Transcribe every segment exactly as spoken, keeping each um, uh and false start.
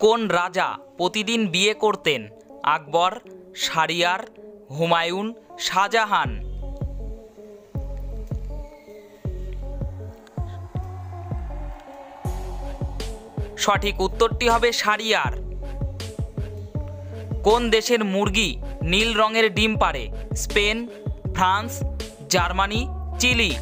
কোন রাজা প্রতিদিন বিয়ে করতেন? আকবর, শাহরিয়ার, হুমায়ুন, শাহজাহান। সঠিক উত্তরটি হবে শাহরিয়ার। কোন দেশের মুরগি নীল রঙের ডিম পাড়ে? Spain, France, Germany, Chile.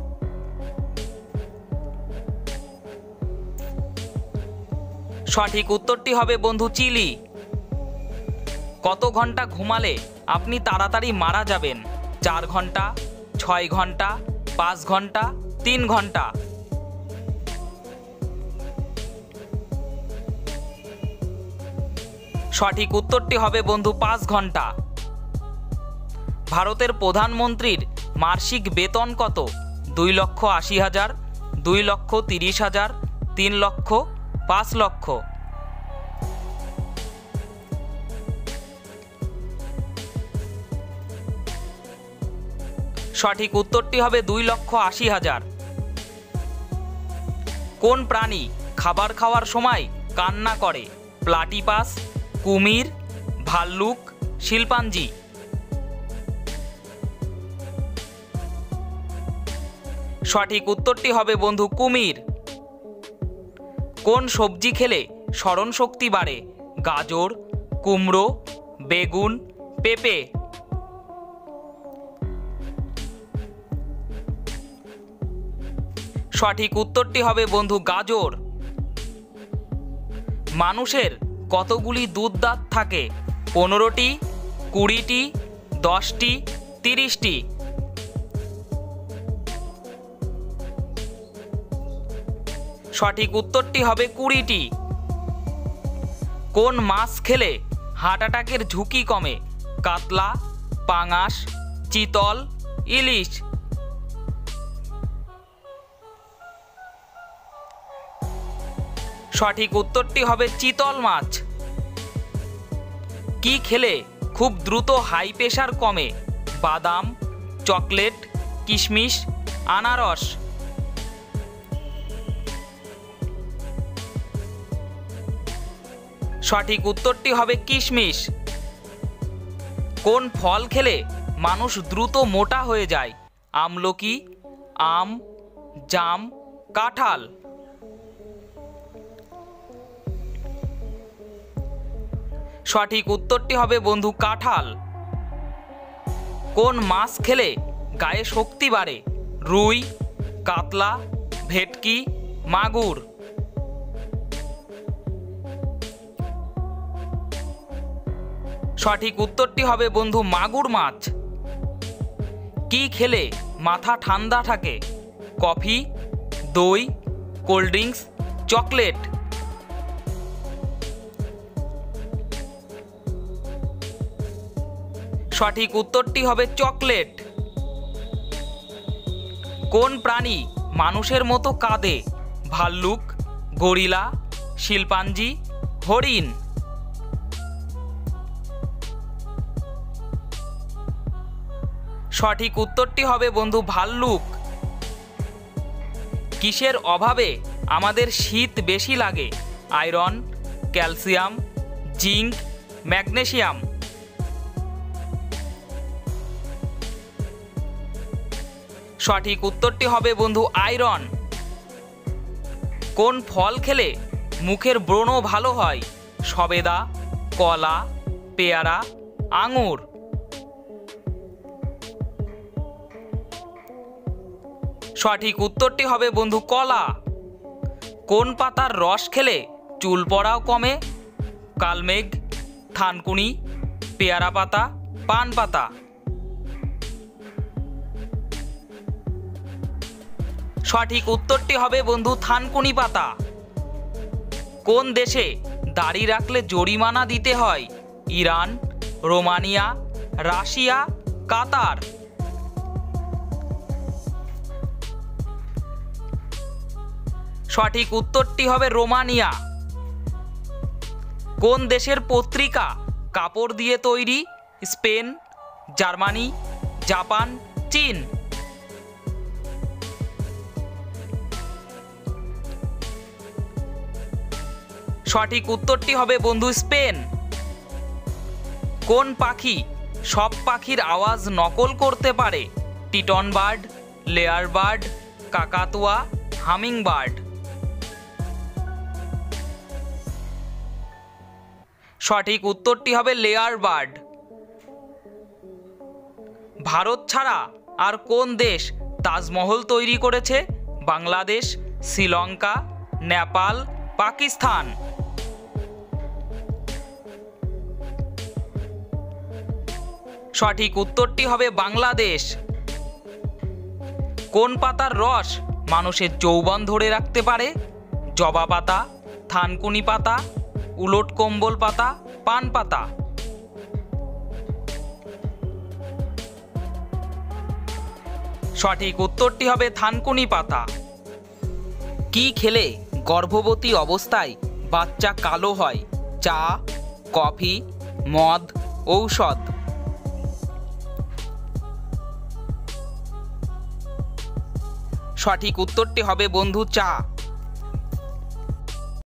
সঠিক উত্তরটি হবে বন্ধু চিলি। কত ঘন্টা ঘুমালে আপনি তাড়াতাড়ি মারা যাবেন? চার ঘন্টা, ছয় ঘন্টা, পাঁচ ঘন্টা, তিন ঘন্টা। সঠিক উত্তরটি হবে বন্ধু পাঁচ ঘন্টা। ভারতের প্রধানমন্ত্রীর মাসিক বেতন কত? দুই লক্ষ আশি হাজার, দুই লক্ষ তিরিশ হাজার, তিন লক্ষ, পাঁচ লক্ষ। সঠিক উত্তরটি হবে দুই লক্ষ আশি হাজার। কোন প্রাণী খাবার খাওয়ার সময় কান্না করে? প্লাটিপাস, কুমির, ভাল্লুক, শিম্পাঞ্জি। সঠিক উত্তরটি হবে বন্ধু কুমির। কোন সবজি খেলে স্মরণ শক্তি বাড়ে? গাজর, কুমড়ো, বেগুন, পেঁপে। সঠিক উত্তরটি হবে বন্ধু গাজর। মানুষের কতগুলি দুধ দাঁত থাকে? পনেরোটি, কুড়িটি, দশটি, তিরিশটি। সঠিক উত্তরটি হবে কুড়িটি। কোন মাছ খেলে হার্ট অ্যাটাকের ঝুঁকি কমে? কাতলা, পাঙাশ, চিতল, ইলিশ। সঠিক উত্তরটি হবে চিতল মাছ। কি খেলে খুব দ্রুত হাই প্রেশার কমে? বাদাম, চকলেট, কিশমিশ, আনারস। সঠিক উত্তরটি হবে কিশমিশ। কোন ফল খেলে মানুষ দ্রুত মোটা হয়ে যায়? আমলকি, আম, জাম, কাঁঠাল। সঠিক উত্তরটি হবে বন্ধু কাঁঠাল। কোন মাছ খেলে গায়ে শক্তি বাড়ে? রুই, কাতলা, ভেটকি, মাগুর। সঠিক উত্তরটি হবে বন্ধু মাগুর মাছ। কি খেলে মাথা ঠান্ডা থাকে? কফি, দই, কোল্ড ড্রিঙ্কস, চকলেট। সঠিক উত্তরটি হবে চকলেট। কোন প্রাণী মানুষের মতো কাঁদে? ভাল্লুক, গরিলা, শিম্পাঞ্জি, হরিণ। সঠিক উত্তরটি হবে বন্ধু ভাল্লুক। কিসের অভাবে আমাদের শীত বেশি লাগে? Iron, calcium, zinc, magnesium. সঠিক উত্তরটি হবে বন্ধু আয়রন। কোন ফল খেলে মুখের ব্রণ ভালো হয়? সবেদা, কলা, পেয়ারা, আঙুর। সঠিক উত্তরটি হবে বন্ধু কলা। কোন পাতার রস খেলে চুল পড়াও কমে? কালমেঘ, থানকুনি, পেয়ারা পাতা, পান পাতা। সঠিক উত্তরটি হবে বন্ধু থানকুনি পাতা। কোন দেশে দাড়ি রাখলে জরিমানা দিতে হয়? Iran, Romania, Russia, Qatar. সঠিক উত্তরটি হবে রোমানিয়া। কোন দেশের পত্রিকা কাপড় দিয়ে তৈরি? স্পেন, জার্মানি, জাপান, চীন। সঠিক উত্তরটি হবে বন্ধু স্পেন। কোন পাখি সব পাখির আওয়াজ নকল করতে পারে? টিটন বার্ড, লেয়ার বার্ড, কাকাতুয়া, হামিং বার্ড। সঠিক উত্তরটি হবে লেয়ার বার্ড। ভারত ছাড়া আর কোন দেশ তাজমহল তৈরি করেছে? বাংলাদেশ, শ্রীলঙ্কা, নেপাল, পাকিস্তান। সঠিক উত্তরটি হবে বাংলাদেশ। কোন পাতার রস মানুষের যৌবন ধরে রাখতে পারে? জবা পাতা, থানকুনি পাতা, উলট কম্বল পাতা, পান পাতা। সঠিক উত্তরটি হবে থানকুনি পাতা। কি খেলে গর্ভবতী অবস্থায় বাচ্চা কালো হয়? চা, কফি, মদ, ঔষধ। সঠিক উত্তরটি হবে বন্ধু চা।